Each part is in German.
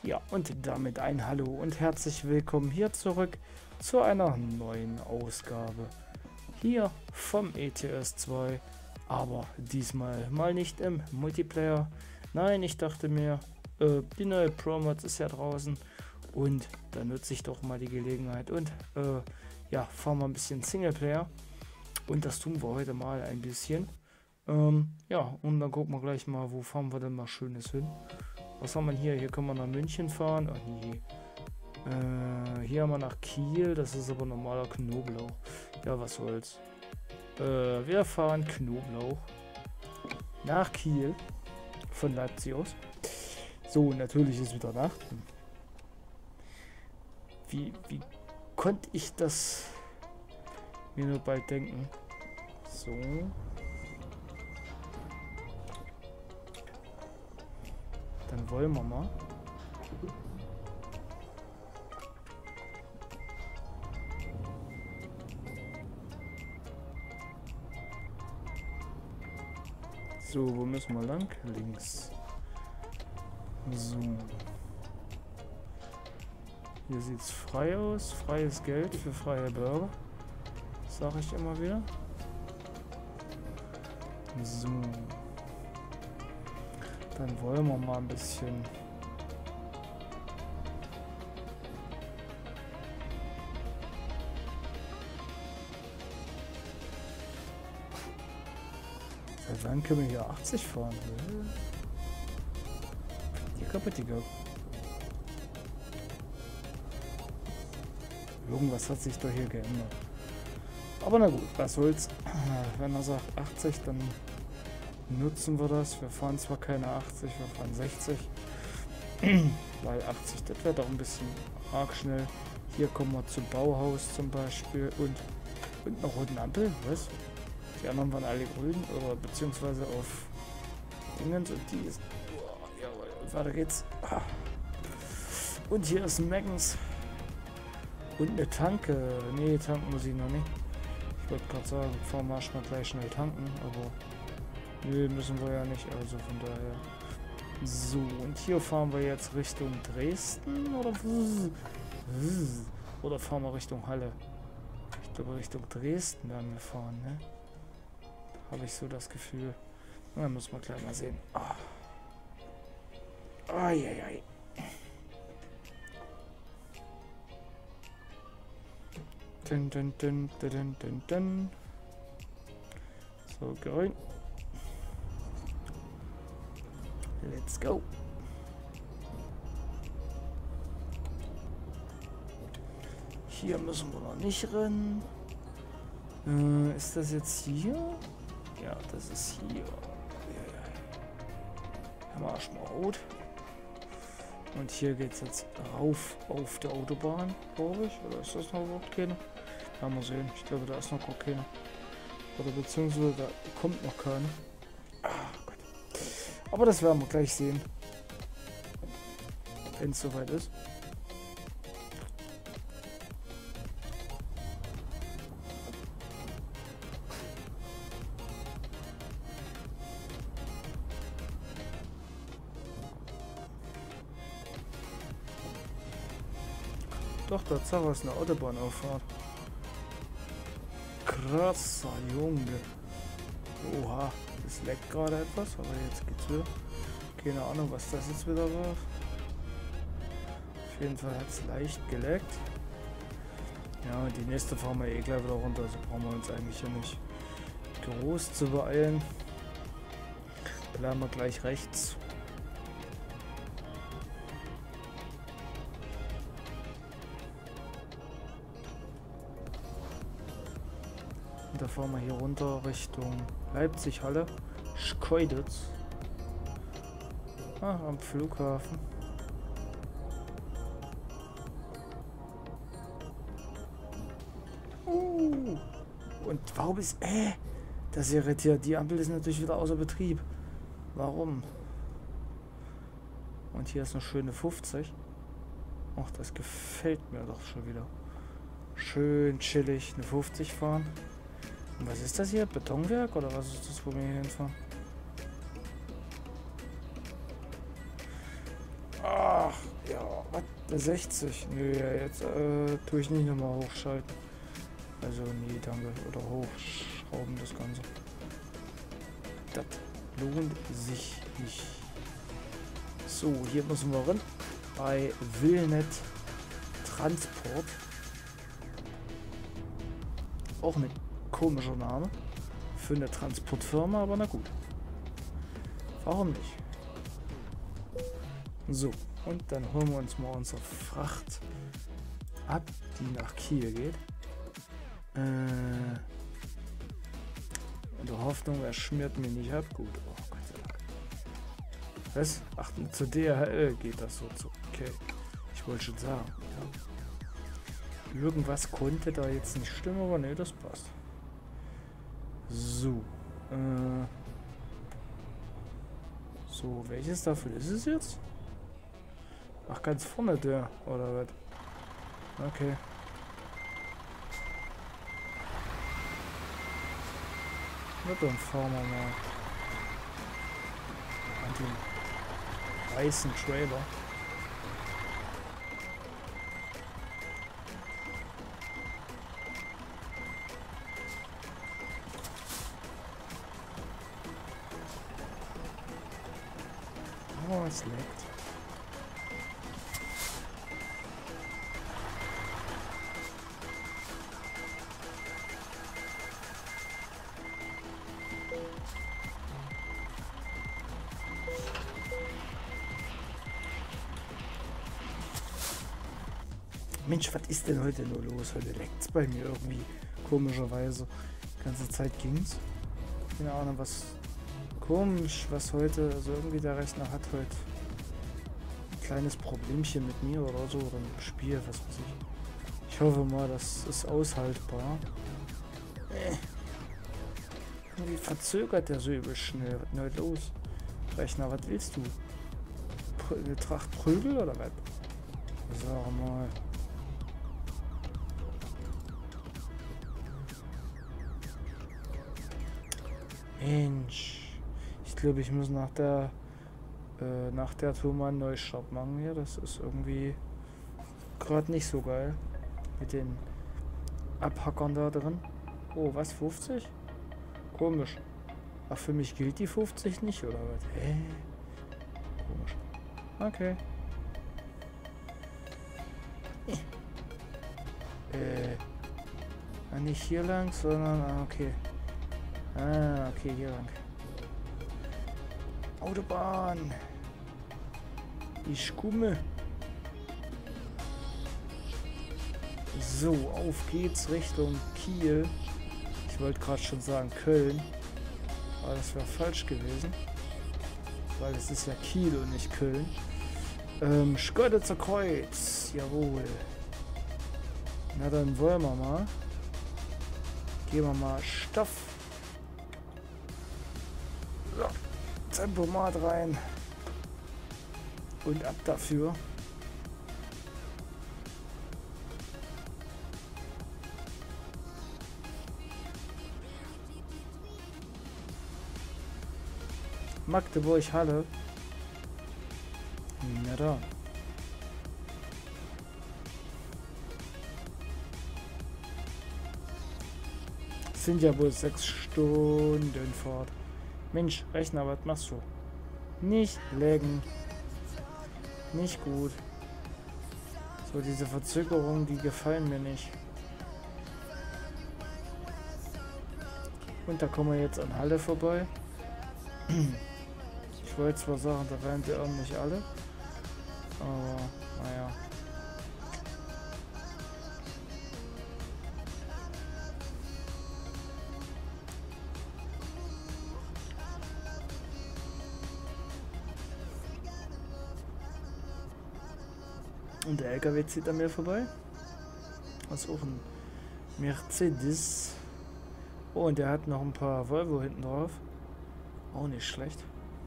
Ja, und damit ein Hallo und herzlich willkommen hier zurück zu einer neuen Ausgabe hier vom ETS 2, aber diesmal mal nicht im Multiplayer. Nein, ich dachte mir, die neue Pro-Mods ist ja draußen und da nutze ich doch mal die Gelegenheit und ja, fahren wir ein bisschen Singleplayer und das tun wir heute mal ein bisschen. Ja, und dann gucken wir gleich mal, wo fahren wir denn mal Schönes hin. Was haben wir hier? Hier können wir nach München fahren. Ach nee. Hier haben wir nach Kiel. Das ist aber normaler Knoblauch. Ja, was soll's. Wir fahren Knoblauch nach Kiel. Von Leipzig aus. So, natürlich ist wieder Nacht. Wie konnte ich das mir nur bald denken? So. Dann wollen wir mal. So, wo müssen wir lang? Links. So. Hier sieht es frei aus. Freies Geld für freie Bürger. Sage ich immer wieder. So. Dann wollen wir mal ein bisschen. Seit wann können wir hier 80 fahren? Hier kaputt, Digga. Irgendwas hat sich doch hier geändert. Aber na gut, was soll's. Wenn er sagt 80, dann nutzen wir das. Wir fahren zwar keine 80, wir fahren 60. Weil 80, das wäre doch ein bisschen arg schnell. Hier kommen wir zum Bauhaus zum Beispiel und einer roten Ampel. Was? Die anderen waren alle grün oder beziehungsweise auf Dingens und die ist. Oh, jawohl, und weiter geht's. Ah. Und hier ist ein Meggans. Und eine Tanke. Nee, tanken muss ich noch nicht. Ich wollte gerade sagen, fahren wir mal gleich schnell tanken, aber nö, müssen wir ja nicht, also von daher. So, und hier fahren wir jetzt Richtung Dresden oder fahren wir Richtung Halle? Ich glaube Richtung Dresden werden wir fahren, ne? Habe ich so das Gefühl. Na, muss man gleich mal sehen. Eieiei. Dun, dun, dun, dun, dun, dun. So, grün. Let's go. Hier müssen wir noch nicht rennen. Ist das jetzt hier? Ja, das ist hier. Haben wir erstmal rot. Und hier geht es jetzt rauf auf der Autobahn, glaube ich. Oder ist das noch überhaupt keine? Ja, mal sehen. Ich glaube, da ist noch gar keine. Oder beziehungsweise da kommt noch keine. Gott. Aber das werden wir gleich sehen. Wenn es soweit ist. Doch, Tatsache ist eine Autobahnauffahrt. Krasser Junge. Oha, das leckt gerade etwas, aber jetzt geht's wieder. Keine Ahnung, was das jetzt wieder war. Auf jeden Fall hat es leicht geleckt. Ja, die nächste fahren wir eh gleich wieder runter, also brauchen wir uns eigentlich hier nicht groß zu beeilen. Bleiben wir gleich rechts. Da fahren wir hier runter Richtung Leipzig, Halle, Schkeuditz. Am Flughafen. Und warum ist... das irritiert. Die Ampel ist natürlich wieder außer Betrieb. Warum? Und hier ist eine schöne 50. Ach, das gefällt mir doch schon wieder. Schön chillig eine 50 fahren. Und was ist das hier? Betonwerk oder was ist das, wo wir hier hinfahren? Ach, ja, was? 60? Nö, ja, jetzt tue ich nicht nochmal hochschalten. Also, nee, danke. Oder hochschrauben das Ganze. Das lohnt sich nicht. So, hier müssen wir rein. Bei Willnet Transport. Auch ein komischer Name. Für eine Transportfirma, aber na gut. Warum nicht? So, und dann holen wir uns mal unsere Fracht ab, die nach Kiel geht. In der Hoffnung, er schmiert mir nicht ab. Gut, oh Gott sei Dank. Was? Ach, zu DHL geht das so zu. Okay, ich wollte schon sagen. Ja. Irgendwas konnte da jetzt nicht stimmen, aber ne, das passt. So. So, welches davon ist es jetzt? Ach, ganz vorne der, oder was? Okay. Na, dann fahren wir mal an den weißen Trailer. Oh, es leckt. Mensch, was ist denn heute nur los? Heute leckt's bei mir irgendwie komischerweise. Die ganze Zeit ging's. Keine Ahnung, was komisch, was heute, also irgendwie der Rechner hat heute ein kleines Problemchen mit mir oder so, oder im Spiel, was weiß ich. Ich hoffe mal, das ist aushaltbar. Wie verzögert der so übel schnell? Was ist denn heute los? Rechner, was willst du? Eine Tracht Prügel oder was? Sag mal. Mensch, ich glaube, ich muss nach der Tour mal einen Neustart machen hier. Das ist irgendwie gerade nicht so geil mit den Abhackern da drin. Oh, was, 50? Komisch. Ach, für mich gilt die 50 nicht, oder was? Hä? Komisch. Okay. Nicht hier lang, sondern... okay. Okay, hier lang. Autobahn. Ich komme. So, auf geht's Richtung Kiel. Ich wollte gerade schon sagen Köln. Aber das wäre falsch gewesen. Weil es ist ja Kiel und nicht Köln. Schkeuditzer Kreuz. Jawohl. Na dann wollen wir mal. Geben wir mal Stoff. So, Tempomat rein. Und ab dafür. Magdeburg Halle. Na da. Sind ja wohl 6 Stunden Fahrt. Mensch, Rechner, was machst du? Nicht laggen. Nicht gut. So, diese Verzögerungen, die gefallen mir nicht. Und da kommen wir jetzt an Halle vorbei. Ich wollte zwar sagen, da wären sie auch nicht alle. Aber, naja. Und der LKW zieht an mir vorbei. Das ist auch ein Mercedes. Oh, und der hat noch ein paar Volvo hinten drauf. Auch nicht schlecht.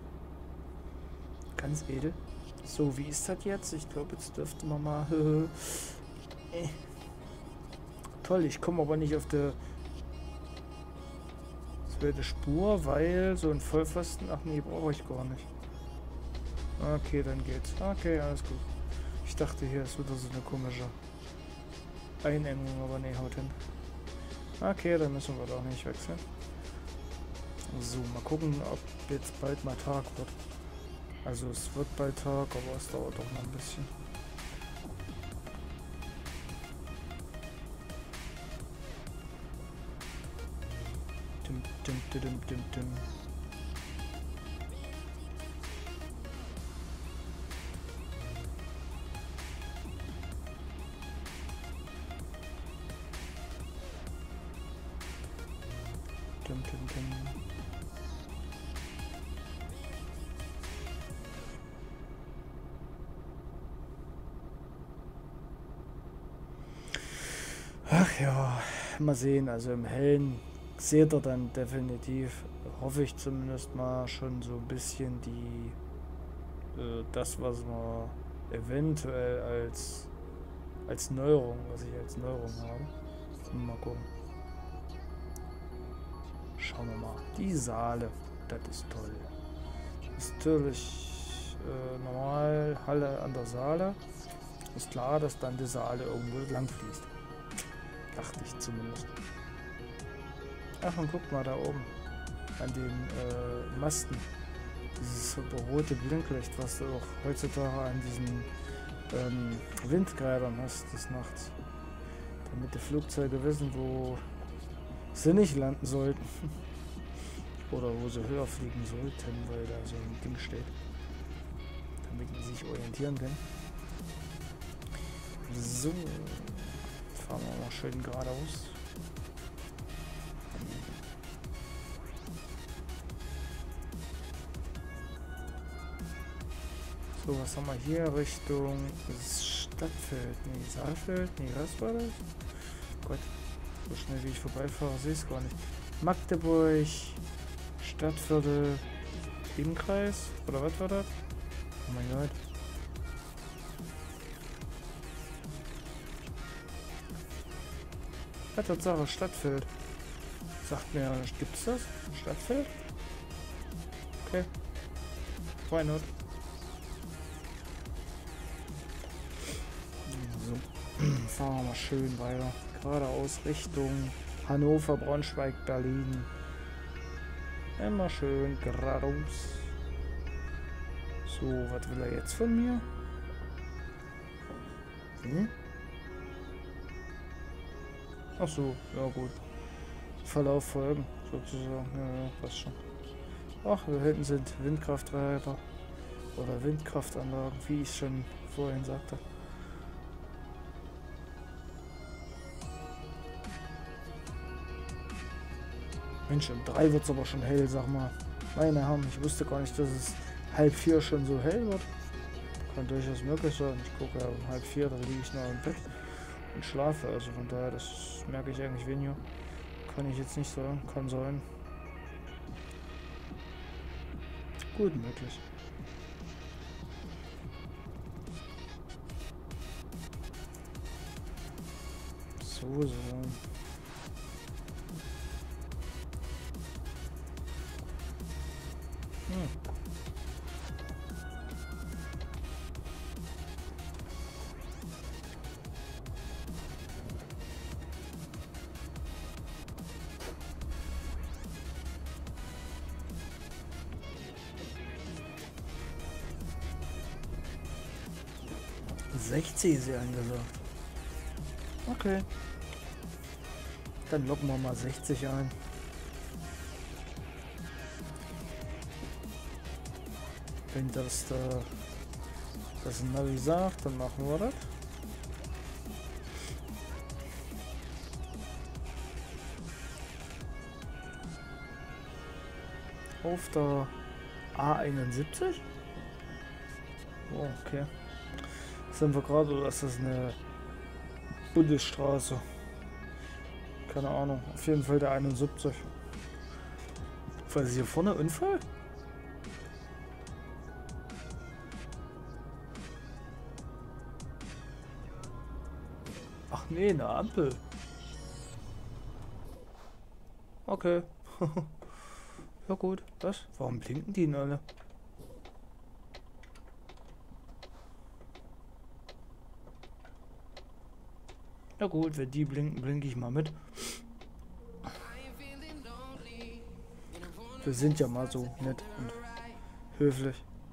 Ganz edel. So, wie ist das jetzt? Ich glaube, jetzt dürfte man mal... Toll, ich komme aber nicht auf der zweite Spur, weil so ein Vollpfosten... Ach nee, brauche ich gar nicht. Okay, dann geht's. Okay, alles gut. Ich dachte, hier ist wieder so eine komische Einengung, aber nee, haut hin. Okay, dann müssen wir doch nicht wechseln. So, mal gucken, ob jetzt bald mal Tag wird. Also es wird bald Tag, aber es dauert doch noch ein bisschen. Dim, dim, dim, dim, dim, dim. Dim, dim, dim. Ach ja, mal sehen. Also im Hellen seht ihr dann definitiv, hoffe ich zumindest mal, schon so ein bisschen das, was wir eventuell als Neuerung, was ich als Neuerung habe. Mal gucken. Schauen wir mal. Die Saale, das ist toll. Ist natürlich normal Halle an der Saale. Ist klar, dass dann die Saale irgendwo lang fließt. Dachte ich zumindest. Ach, und guck mal da oben. An den Masten. Dieses rote Blinklicht, was du auch heutzutage an diesen Windgrädern hast des Nachts. Damit die Flugzeuge wissen, wo sie nicht landen sollten. Oder wo sie höher fliegen sollten, weil da so ein Ding steht. Damit die sich orientieren können. So. Fahren wir mal schön geradeaus. So, was haben wir hier? Richtung Stadtfeld. Nee, Saalfeld. Nee, was war das? Gott, so schnell wie ich vorbeifahre, sehe ich es gar nicht. Magdeburg, Stadtviertel, Innkreis? Oder was war das? Oh mein Gott. Ja, Tatsache, Stadtfeld. Sagt mir, gibt's das? Stadtfeld? Okay. Why not? So. Fahren wir mal schön weiter. Geradeaus Richtung Hannover, Braunschweig, Berlin. Immer schön geradeaus. So, was will er jetzt von mir? Ach so, ja gut. Verlauf folgen, sozusagen. Ja, passt schon. Ach, da hinten sind Windkrafttreiber oder Windkraftanlagen, wie ich schon vorhin sagte. Mensch, um 3 wird es aber schon hell, sag mal. Meine Herren, ich wusste gar nicht, dass es 3:30 schon so hell wird. Kann durchaus möglich sein. Ich gucke ja um 3:30, da liege ich noch im Bett und schlafe. Also von daher, das merke ich eigentlich weniger. Kann ich jetzt nicht sagen. Kann sein. Gut möglich. So, so. 60 ist sie angesagt. Okay. Dann locken wir mal 60 ein. Wenn das das Navi sagt, dann machen wir das. Auf der A71? Oh, okay. Sind wir gerade, oder ist das eine Bundesstraße? Keine Ahnung. Auf jeden Fall der 71. Was ist hier vorne? Unfall? Ach nee, eine Ampel. Okay. Ja gut, was? Warum blinken die denn alle? Na gut, wenn die blinken, blinke ich mal mit. Wir sind ja mal so nett und höflich.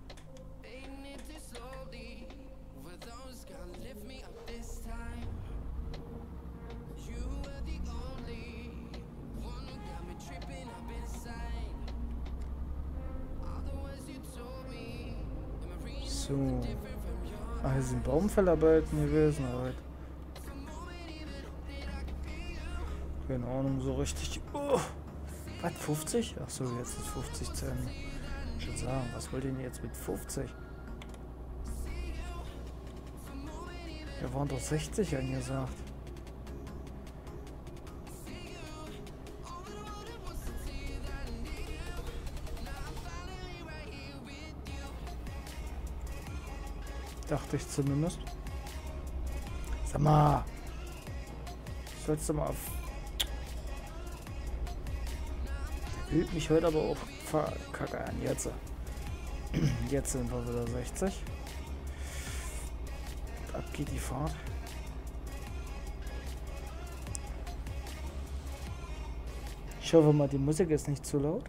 So. Ah, hier sind Baumfellarbeiten gewesen, aber keine Ahnung, so richtig. Oh, was, 50? Achso, jetzt ist 50 zu Ende. Ich würde sagen, was wollt ihr denn jetzt mit 50? Wir waren doch 60 angesagt. Dachte ich zumindest. Sag mal. Sollst du mal auf. Der will mich heute aber auch verkackern. Jetzt. Jetzt sind wir wieder 60. Ab geht die Fahrt. Ich hoffe mal, die Musik ist nicht zu laut.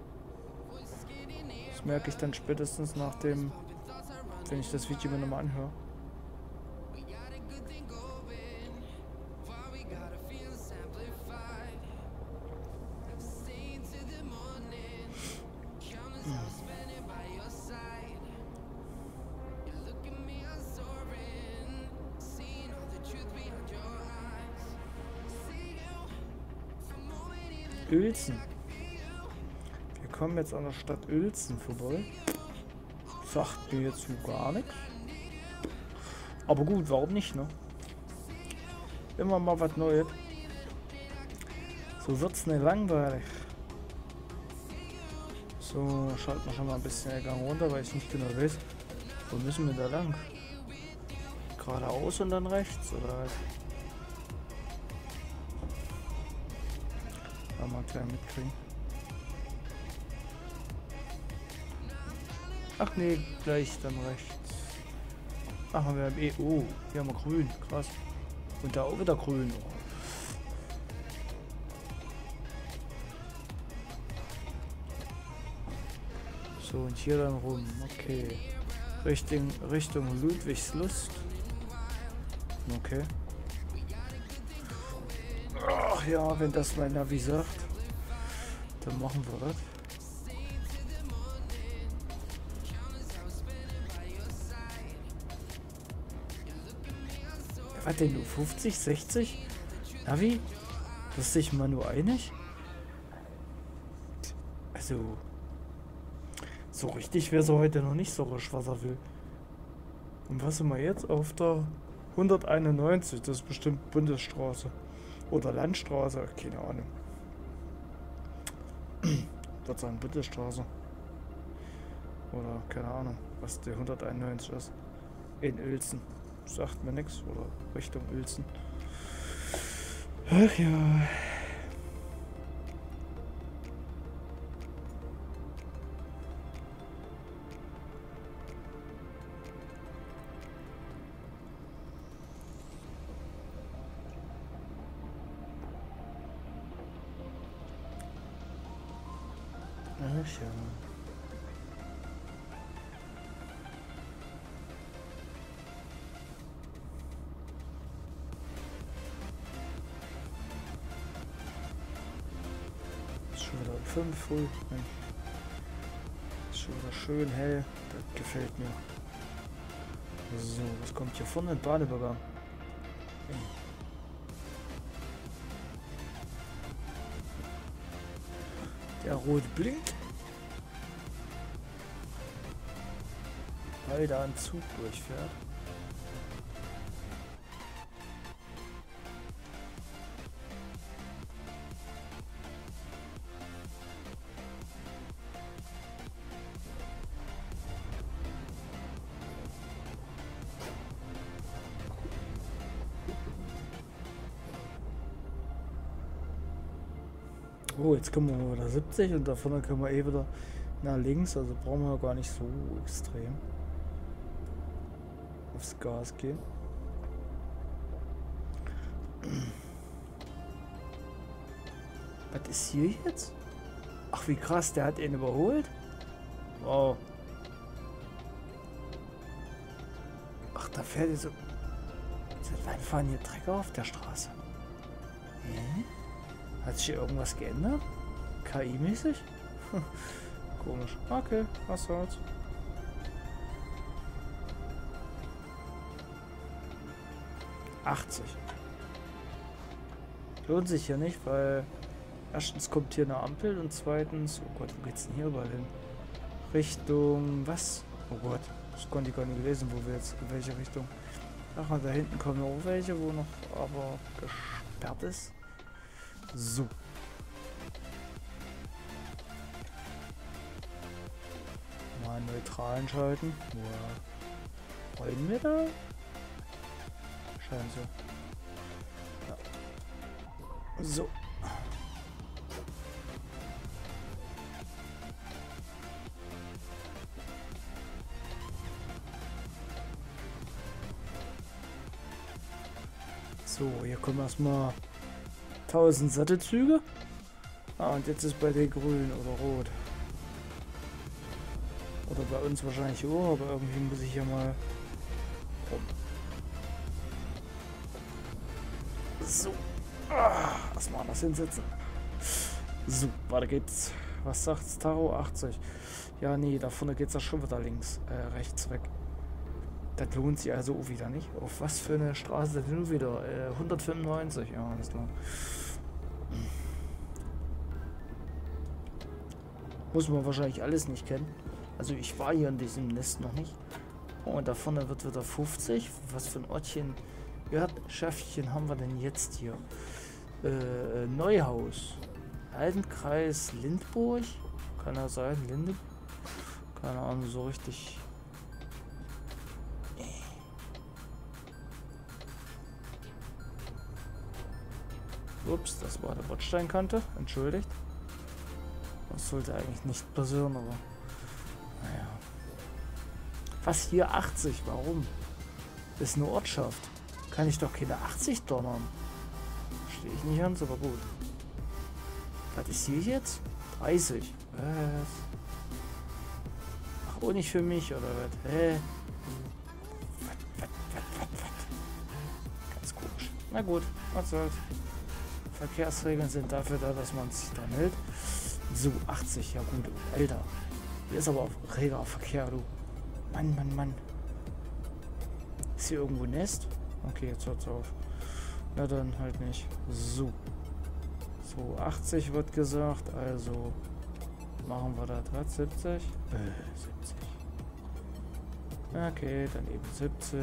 Das merke ich dann spätestens nach dem, wenn ich das Video mir nochmal anhöre. Uelzen. Wir kommen jetzt an der Stadt Uelzen vorbei. Sagt mir jetzt so gar nichts. Aber gut, warum nicht, ne? Immer mal was Neues. So wird's nicht langweilig. So, schalten wir schon mal ein bisschen den Gang runter, weil ich nicht genau weiß, wo müssen wir da lang? Geradeaus und dann rechts, oder halt? Mal gleich mitkriegen. Ach nee, gleich dann rechts. Ach, wir haben eh. Oh, hier haben wir grün. Krass. Und da auch wieder grün. Oh. So, und hier dann rum. Okay. Richtung Ludwigslust. Okay. Ach ja, wenn das mein Navi sagt, dann machen wir das. Was denn du? 50, 60? Navi? Bist dich mal nur einig? Also, so richtig wäre es heute noch nicht so rasch, was er will. Und was sind wir jetzt? Auf der 191, das ist bestimmt Bundesstraße. Oder Landstraße, keine Ahnung. Ich würde sagen Bundesstraße. Oder keine Ahnung, was die 191 ist. In Uelzen. Sagt mir nichts. Oder Richtung Uelzen. Ach ja. Ach ja. Ist schon wieder 5 früh. Mensch. Ist schon wieder schön hell. Das gefällt mir. So, was kommt hier vorne? Ein Badeübergang. Der rot blinkt. Weil da ein Zug durchfährt. Oh, jetzt kommen wir wieder 70 und da vorne können wir eh wieder nach links, also brauchen wir gar nicht so extrem aufs Gas gehen. Was ist hier jetzt? Ach, wie krass, der hat ihn überholt? Wow. Ach, da fährt er so... Seit wann fahren hier Trecker auf der Straße? Hä? Hat sich hier irgendwas geändert? KI-mäßig? Komisch. Okay, was soll's. ...80. Lohnt sich hier nicht, weil... Erstens kommt hier eine Ampel und zweitens... Oh Gott, wo geht's denn hier überall hin? Richtung... Was? Oh Gott, das konnte ich gar nicht lesen, wo wir jetzt... In welche Richtung... Ach, da hinten kommen noch welche, wo noch aber gesperrt ist. So. Mal neutral schalten. Wow. Wollen wir da? Scheint so. Ja. So. So, hier kommen erstmal 1000 Sattelzüge. Ah, und jetzt ist bei der grün oder rot. Oder bei uns wahrscheinlich auch, aber irgendwie muss ich hier mal rum. So. Erstmal anders hinsetzen. So, weiter geht's. Was sagt's, Taro? 80. Ja, nee, da vorne geht's ja schon wieder rechts weg. Das lohnt sich also auch wieder nicht. Auf was für eine Straße denn nun wieder? 195, ja, alles klar. Muss man wahrscheinlich alles nicht kennen. Also ich war hier in diesem Nest noch nicht. Oh, und da vorne wird wieder 50. Was für ein Ortchen, ja, Schäftchen haben wir denn jetzt hier? Neuhaus. Altenkreis Lindburg. Kann er sein, Linde? Keine Ahnung, so richtig. Ups, das war der Bordsteinkante. Entschuldigt. Das sollte eigentlich nicht passieren, aber naja. Was hier 80? Warum? Das ist eine Ortschaft. Kann ich doch keine 80 donnern. Verstehe ich nicht ganz, aber gut. Was ist hier jetzt? 30. Was? Ach, auch nicht für mich, oder was? Hä? Was? Ganz komisch. Na gut, was soll's. Verkehrsregeln sind dafür da, dass man sich dran hält. So, 80, ja gut. Alter. Hier ist aber auch reger Verkehr, du. Mann, Mann, Mann. Ist hier irgendwo ein Nest? Okay, jetzt hört's auf. Na dann halt nicht. So. So, 80 wird gesagt, also machen wir das. Was? 70? 70. Okay, dann eben 70.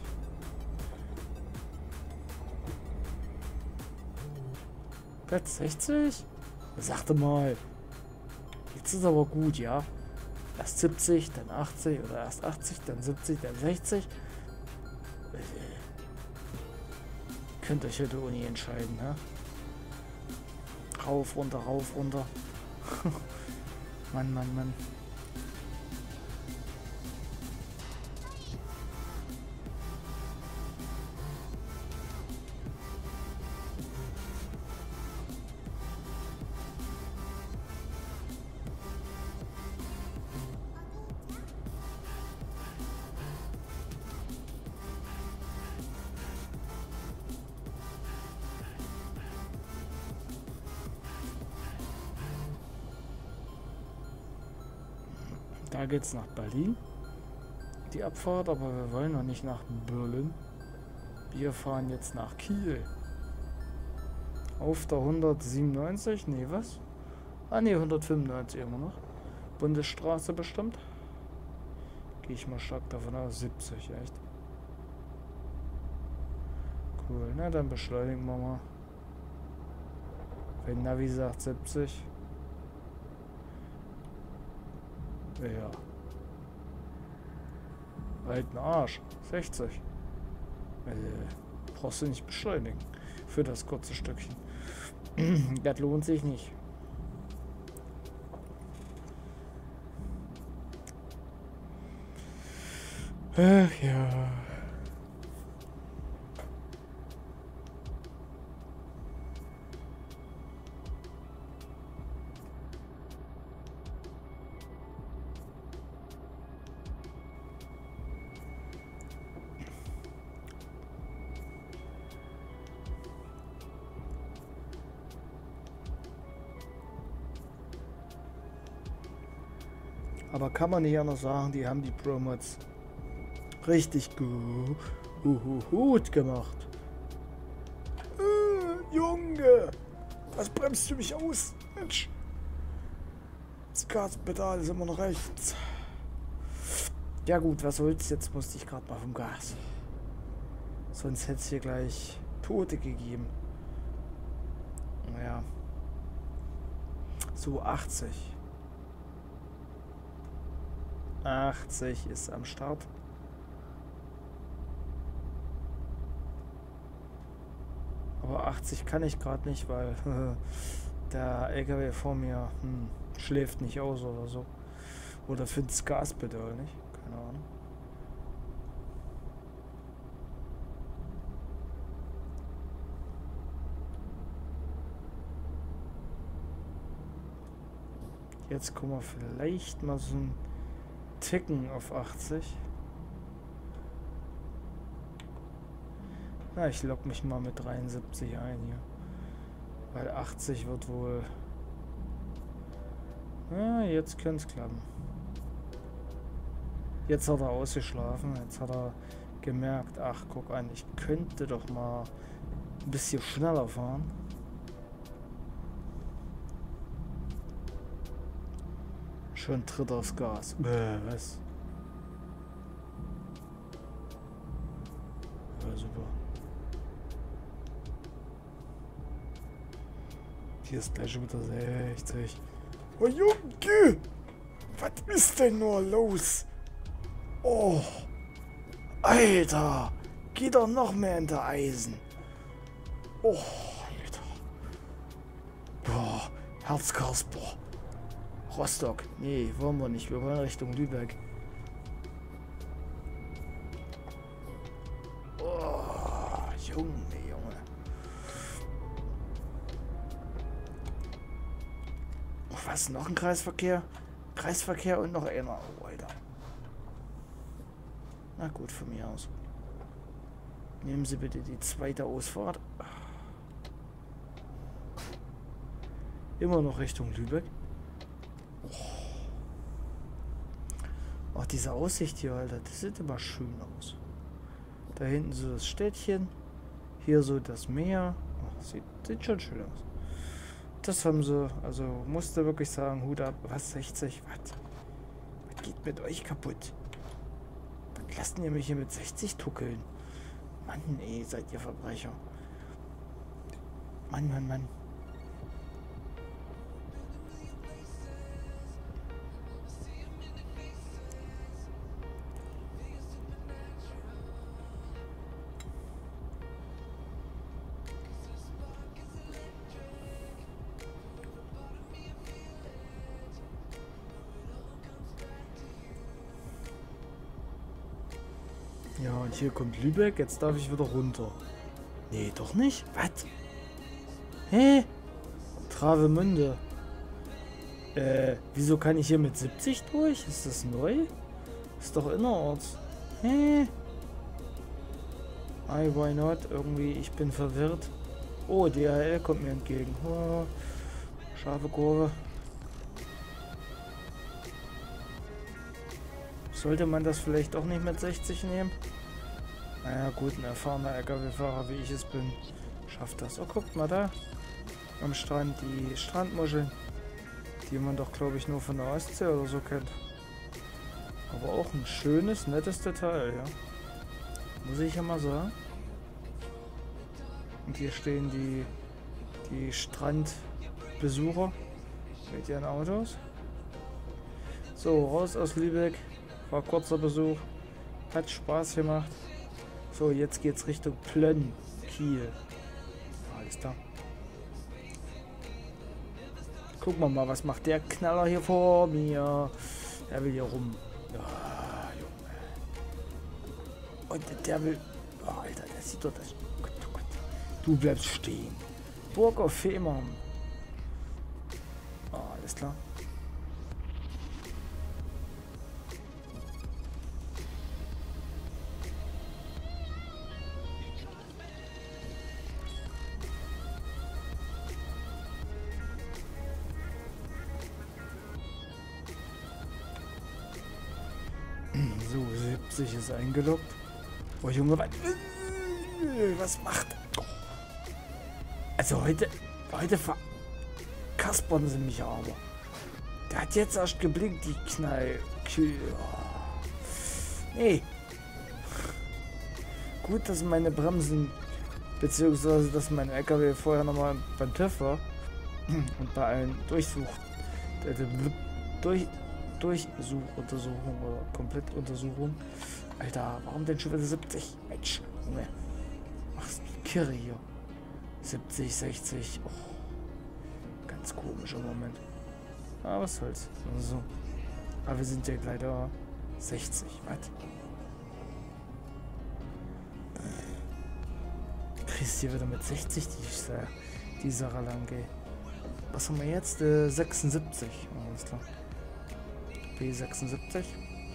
Platz 60? Sagte mal. Jetzt ist aber gut, ja. Erst 70, dann 80 oder erst 80, dann 70, dann 60. Könnt euch heute Uni entscheiden, ne? Rauf, runter, rauf, runter. Mann, Mann, Mann. Da geht's nach Berlin, die Abfahrt, aber wir wollen noch nicht nach Berlin. Wir fahren jetzt nach Kiel. Auf der 197, nee, was? Ah ne, 195 immer noch. Bundesstraße bestimmt. Gehe ich mal stark davon aus, 70, echt. Cool, na dann beschleunigen wir mal. Wenn Navi sagt 70. Ja. Alten Arsch. 60. Brauchst du nicht beschleunigen. Für das kurze Stückchen. Das lohnt sich nicht. Ach ja. Aber kann man nicht anders sagen, die haben die Pro-Mods richtig gut gemacht. Junge! Was bremst du mich aus? Mensch! Das Gaspedal ist immer noch rechts. Ja gut, was soll's? Jetzt musste ich gerade mal vom Gas. Sonst hätte es hier gleich Tote gegeben. Naja. So 80. 80 ist am Start. Aber 80 kann ich gerade nicht, weil der LKW vor mir schläft nicht aus oder so. Oder findet das Gaspedal nicht. Keine Ahnung. Jetzt kommen wir vielleicht mal so ein Ticken auf 80. Na, ich logge mich mal mit 73 ein hier. Weil 80 wird wohl... Ja, jetzt könnte es klappen. Jetzt hat er ausgeschlafen. Jetzt hat er gemerkt, ach guck an, ich könnte doch mal ein bisschen schneller fahren. Schon tritt aufs Gas. Was? Ja, super. Hier ist gleich schon wieder 60. Oh Junge! Was ist denn nur los? Oh! Alter! Geht doch noch mehr in der Eisen. Oh, Alter. Boah, Herzkasper. Rostock. Nee, wollen wir nicht. Wir wollen Richtung Lübeck. Oh, Junge. Oh, was? Noch ein Kreisverkehr? Kreisverkehr und noch einer. Oh, Alter. Na gut, von mir aus. Nehmen Sie bitte die zweite Ausfahrt. Immer noch Richtung Lübeck. Oh, diese Aussicht hier, Alter, das sieht immer schön aus. Da hinten so das Städtchen. Hier so das Meer. Oh, sieht schon schön aus. Das haben sie, also musste wirklich sagen, Hut ab. Was, 60? Was geht mit euch kaputt? Was lasst ihr mich hier mit 60 tuckeln? Mann, ey, seid ihr Verbrecher. Mann, Mann, Mann. Ja, und hier kommt Lübeck. Jetzt darf ich wieder runter. Nee, doch nicht? Was? Hä? Travemünde. Wieso kann ich hier mit 70 durch? Ist das neu? Ist doch innerorts. Hä? Why not? Irgendwie, ich bin verwirrt. Oh, DHL kommt mir entgegen. Oh, scharfe Kurve. Sollte man das vielleicht doch nicht mit 60 nehmen? Naja gut, ein erfahrener LKW-Fahrer, wie ich es bin, schafft das. Oh, guckt mal da. Am Strand die Strandmuscheln, die man doch, glaube ich, nur von der Ostsee oder so kennt. Aber auch ein schönes, nettes Detail, ja. Muss ich ja mal sagen. Und hier stehen die Strandbesucher mit ihren Autos. So, raus aus Lübeck. War kurzer Besuch. Hat Spaß gemacht. So, jetzt geht's Richtung Plönn, Kiel. Alles klar. Gucken wir mal, was macht der Knaller hier vor mir? Der will hier rum. Ja, Junge. Und der will... Oh, Alter, der sieht doch das... Oh Gott, oh Gott. Du bleibst stehen. Burg auf Fehmarn. Oh, alles klar. 70 ist eingeloggt. Oh Junge, was macht er? Also heute verkaspern sie mich aber. Der hat jetzt erst geblinkt, die Knall. Nee. Gut, dass meine Bremsen, beziehungsweise dass mein LKW vorher nochmal beim TÜV war und bei allen Durchsuchuntersuchung oder Komplettuntersuchung. Alter, warum denn schon wieder 70? Mensch, Junge. Machst du Kirre hier. 70, 60. Oh, ganz komischer Moment. Aber was soll's. So. Aber wir sind ja gleich da. 60. Was? Kriegst hier wieder mit 60 die Sache lang, ey. Was haben wir jetzt? 76. Oh, alles klar. B76.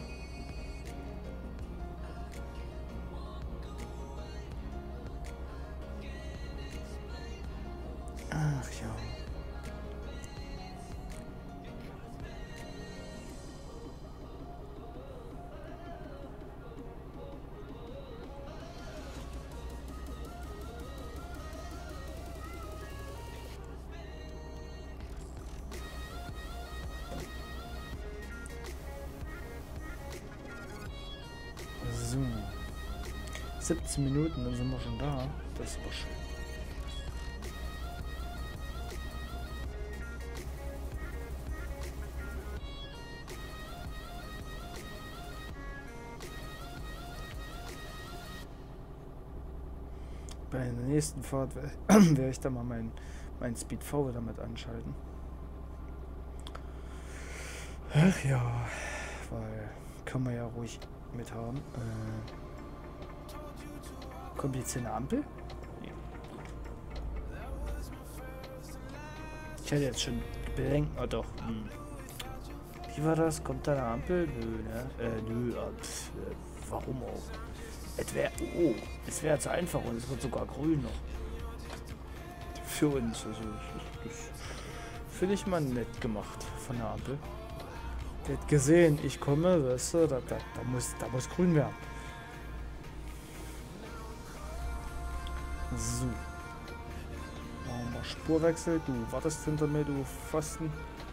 Ach ja. So. 17 Minuten, dann sind wir schon da. Das war schön. Bei der nächsten Fahrt werde ich dann mal mein Speed V wieder mit anschalten. Ach ja, weil kann man ja ruhig mit haben. Kommt jetzt hier eine Ampel? Ja. Ich hätte jetzt schon Bedenken. Oh doch. Wie war das? Kommt da eine Ampel? Nö, ne? Nö. Warum auch? Es wäre zu einfach und es wird sogar grün noch. Für uns. Also, das finde ich mal nett gemacht von der Ampel. Der hat gesehen, ich komme, weißt du, da muss grün werden. So. Machen wir Spurwechsel. Du wartest hinter mir, du Pfosten.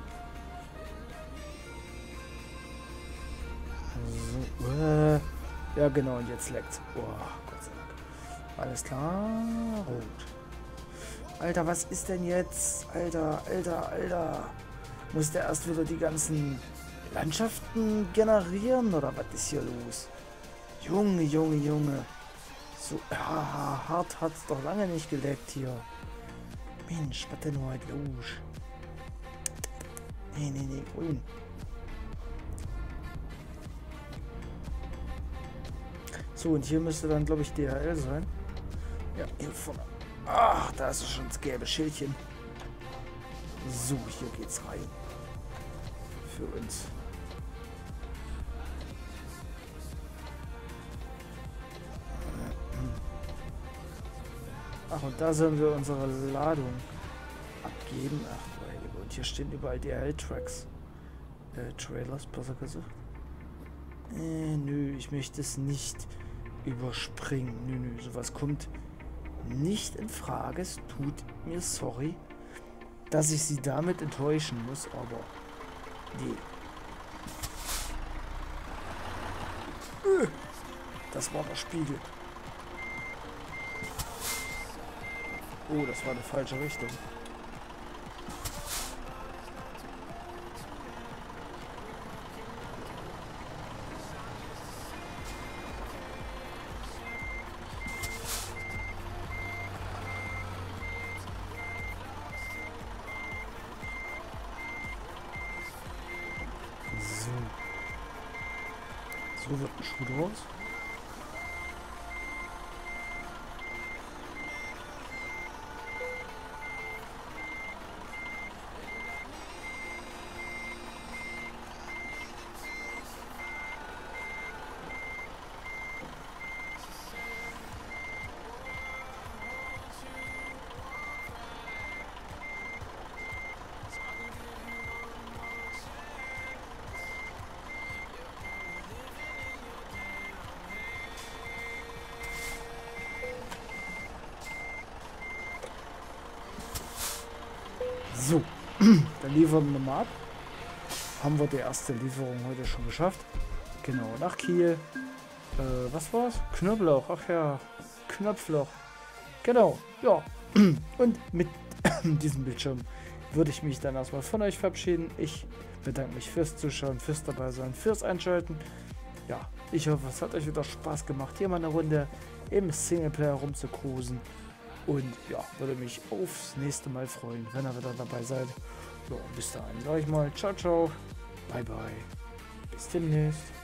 So. Ja genau, und jetzt leckt's. Oh, Gott sei Dank. Alles klar. Rot. Alter, was ist denn jetzt? Alter. Muss der erst wieder die ganzen Landschaften generieren? Oder was ist hier los? Junge. So, ja, hart hat's doch lange nicht geleckt hier. Mensch, was denn heute los? Nee, grün. So, und hier müsste dann, glaube ich, DHL sein. Ja, hier vorne. Ach, da ist schon das gelbe Schildchen. So, hier geht's rein. Für uns. Ach, und da sollen wir unsere Ladung abgeben. Ach, weil, und hier stehen überall DHL-Tracks. Trailers, besser gesagt. Nö, ich möchte es nicht überspringen. Nö, sowas kommt nicht in Frage. Es tut mir sorry, dass ich sie damit enttäuschen muss, aber nee. Das war der Spiegel. Oh, das war eine falsche Richtung. So wird ein Schuh draus. So, dann liefern wir mal ab. Haben wir die erste Lieferung heute schon geschafft. Genau, nach Kiel. Was war's? Knoblauch, ach ja, Knopfloch. Genau, ja. Und mit diesem Bildschirm würde ich mich dann erstmal von euch verabschieden. Ich bedanke mich fürs Zuschauen, fürs Dabeisein, fürs Einschalten. Ja, ich hoffe, es hat euch wieder Spaß gemacht, hier mal eine Runde im Singleplayer rumzucruisen. Und ja, würde mich aufs nächste Mal freuen, wenn ihr wieder dabei seid. Ja, bis dahin, sag ich mal, ciao, ciao, bye, bye, bis demnächst.